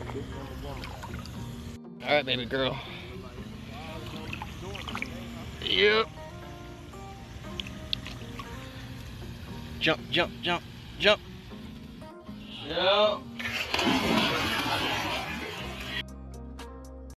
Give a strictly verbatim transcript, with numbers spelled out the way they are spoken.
All right, baby girl. Yep. Jump, jump, jump, jump. Yep.